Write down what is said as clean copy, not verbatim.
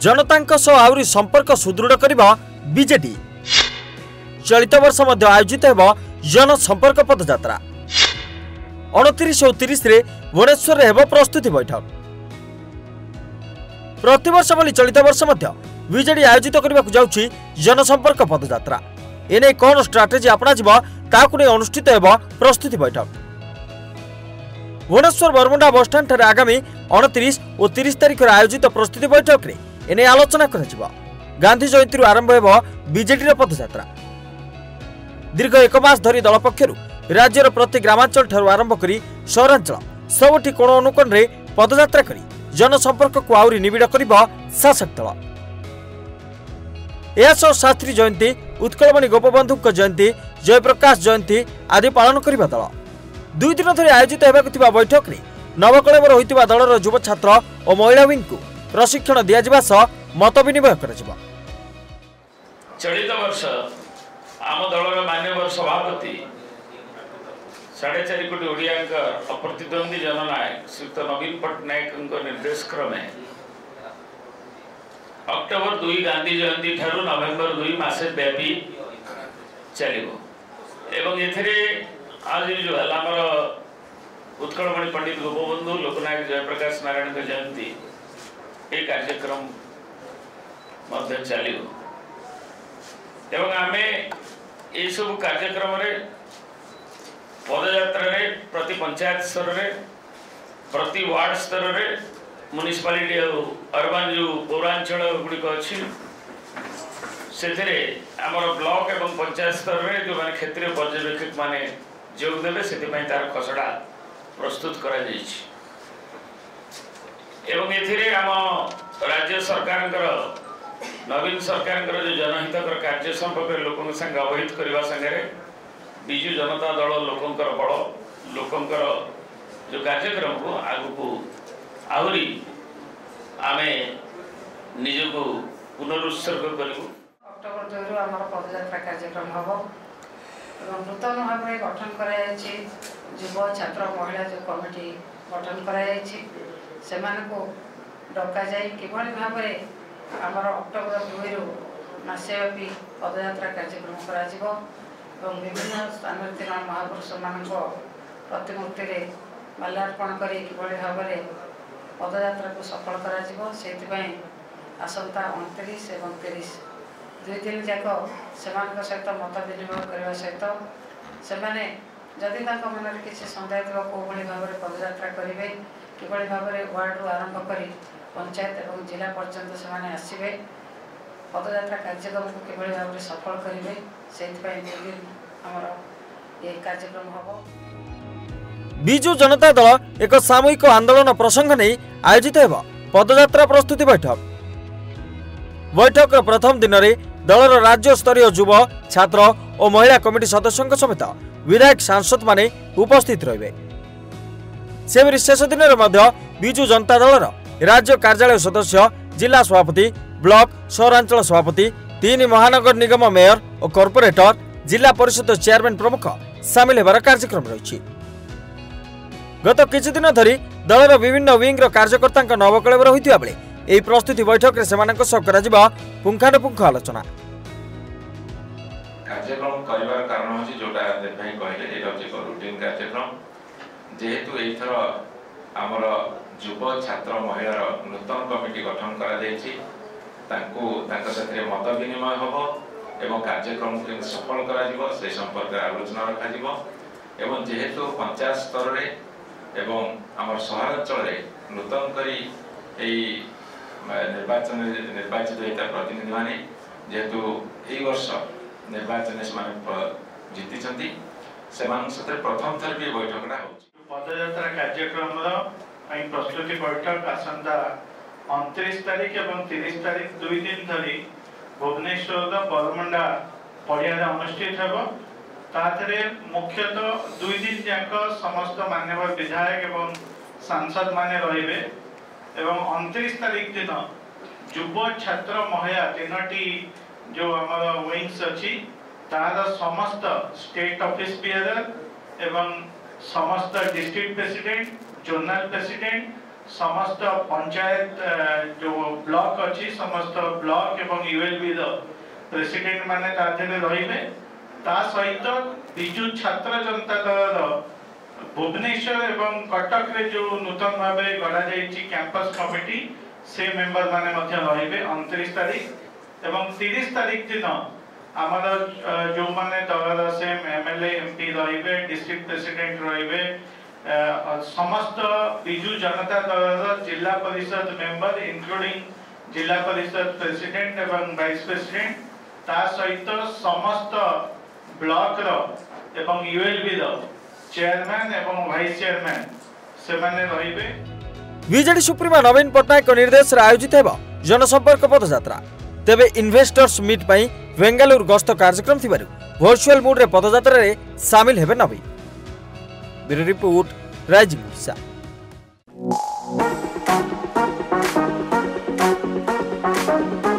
जनता सह आहुरी संपर्क सुदृढ़ करिबा बीजेडी। चलित वर्ष मध्य आयोजित हेब जनसंपर्क पदयात्रा। 29 और 30 रे भुवनेश्वर रे हेब प्रस्तुति बैठक। प्रतिवर्ष भली चलित वर्ष मध्य बीजेडी आयोजित करने जाउछि जनसंपर्क पदयात्रा। एने कौन स्ट्राटेजी अपना जिबा ताकु नै अनुष्ठित हेब प्रस्तुति बैठक। भुवनेश्वर बरमुंडा बस स्टैंड ठारे आगामी 29 और 30 तारिख रे आयोजित प्रस्तुति बैठक रे एने आलोचना करा। गांधी जयंती आरंभ हेब बीजेडी रो पदयात्रा। दीर्घ 1 मास धरी दल पक्षरु राज्यर प्रति ग्रामांचल ठारू आरंभ करी सहरांचल सबठी कोण अनुकोण रे पदयात्रा करी जनसंपर्क को आउरी निबिड़ करिबा शासक दल। एसो शास्त्री जयंती, उत्कलमणि गोपबंधु जयंती, जयप्रकाश जयंती आदि पालन करिबा दल। 2 दिन धरी आयोजित हेबाकु थिबा बैठक रे नवकलेवर होइतिबा दलर युवा छात्र और महिला विंग को प्रशिक्षण दिया जिबा सह मत विनिमय कराजिबा। चलित वर्ष आम दलर मान्यवर सभापति 4.5 कोटी ओडिया अप्रतिद्वंदी जननायक श्रीयुक्त नवीन पट्टनायक निर्देश क्रमे अक्टोबर 2 गांधी जयंती ठारू नवेम्बर 2 मासे व्यापी चलिबो। एवं एथिरे आज जो हलामर उत्कलमणि पंडित गोपबंधु लोकनायक जयप्रकाश नारायण जयंती ए कार्यक्रम मध्य चलिबो। एवं आमे ए सब कार्यक्रम रे पदयात्रा रे प्रति पंचायत स्तर रे प्रति वार्ड स्तर रे म्युनिसिपालिटी अर्बन जो पौरांचल गुड़िक अच्छी से आमर ब्लॉक एवं पंचायत स्तर रे जो माने क्षेत्रीय पर्यवेक्षक माने जोग देवे से तार खसड़ा प्रस्तुत करा जाइछि। एवं एथिरे आम राज्य सरकार नवीन सरकार जो जनहितकर कार्य संपर्क लोकों संगे अवहित करने संगे विजु जनता दल लोकंकर बड़ लोकंकर जो कार्यक्रम को आगु आहरी आमे निजको पुनरुत्सर्ग करूँ। अक्टोबर 2 रु आमर पदयात्रा कार्यक्रम हम और नूतन भाव में गठन कर युवा छात्र महिला जो कमिटी गठन कर डका जाए किभली भाव में आमर अक्टोबर 2 रु मासव्यापी पदयात्रा कार्यक्रम करा विभिन्न स्थान महापुरुष मान प्रतिमूर्ति माल्यार्पण कर किभली भाव में पदयात्रा को सफल करा आसंता 29 और 30 2 दिन जाक से सहित मत विनिमय करने सहित से जदि मन किसी सन्देह थी कौ भाव में पदयात्रा करेंगे किभली भाव में वार्ड रु आरंभ कर पंचायत और जिला पर्यंत से आसवे पदयात्रा कार्यक्रम को किभली भाव में सफल करेंगे से आमर ये कार्यक्रम हम। बिजु जनता दल एक सामूहिक आंदोलन प्रसंग नहीं आयोजित हेब पदयात्रा प्रस्तुति बैठक। बैठक प्रथम दिन में दलर राज्य स्तरीय युवा छात्र और महिला कमिटी सदस्यों समेत विधायक सांसद माने उपस्थित रहिबे। सेबरी शेष दिन में बिजु जनता दलर राज्य कार्यालय सदस्य, जिला सभापति, ब्लॉक सहरांचल सभापति, 3 महानगर निगम मेयर और कॉर्पोरेटर, जिला परिषद चेयरमैन प्रमुख सामिल होबार कार्यक्रम रही। गत किछि दिन धरी दलर विभिन्न विंग कार्यकर्ता नवकलेवर होइतिबा बेले एही प्रस्तुति बैठक रे सेमानक सह कराजिबा पुंखानुपुंख आलोचना। कार्यक्रम करिवार कारण होछि जोटा देखाई कहले एटा होछि रूटीन कार्यक्रम जेहेतु एथर हमर युवा छात्र महिला नूतन कमिटी गठन करा जायछि तांको तांका साथे मत विनिमय होबो एवं कार्यक्रम को सफल करा जिवो से संपर्क आलोचना रखा जिवो एवं जेहेतु पंचायत स्तर रे एवं आमर सहरांचल रे नूतन करी एई निर्वाचित होता प्रतिनिधि माने जेहेतु एई वर्ष निर्वाचन से जीति प्रथम थर भी बैठकटा हो पदयात्रा कार्यक्रम प्रस्तुति बैठक आसंता 29 तारीख और 30 तारीख 2 दिन धरी भुवनेश्वर बरमुंडा पड़िया अनुष्ठित होते मुख्यतः 2 दिन जाक समस्त मान्यवर विधायक एवं सांसद माने रहिबे एवं 29 तारीख दिन युवा छात्र महिला 3टी जो हमारा विंग्स अच्छी तार समस्त स्टेट ऑफिस बियरर एवं समस्त डिस्ट्रिक्ट प्रेसिडेंट जोनल प्रेसिडेंट समस्त पंचायत जो ब्लॉक अच्छी समस्त ब्लॉक एवं यूएलबी प्रेसिडेंट माने ताधेरे रहिबे ता सहित बिजु छात्र जनता दल भुवनेश्वर एवं कटक रे जो नूतन भावे गढ़ा जाइछि कैंपस कमिटी से मेंबर माने मध्य रहिबे 29 तारीख एवं 30 तारीख दिन आमर जो माने दलर से एमएलए एमपी रहिबे डिस्ट्रिक्ट प्रेसिडेंट रहिबे समस्त बिजु जनता दल जिला परिषद मेंबर इंक्लूडिंग जिला परिषद प्रेसिडेंट एवं वाइस प्रेसिडेंट ता सहित समस्त ब्लॉक रो एवं यूएलबी रो चेयरमैन एवं वाइस चेयरमैन से माने रहिबे। बीजेडी सुप्रीमो नवीन पट्टनायक निर्देश आयोजित हेबो जनसंपर्क पदयात्रा। तेबे इन्वेस्टर्स मीट पई बेंगालुरु गस्त कार्यक्रम थिबारु वर्चुअल मोड रे पदयात्रा रे शामिल हेबे Naveen. Bureau report rising Odisha.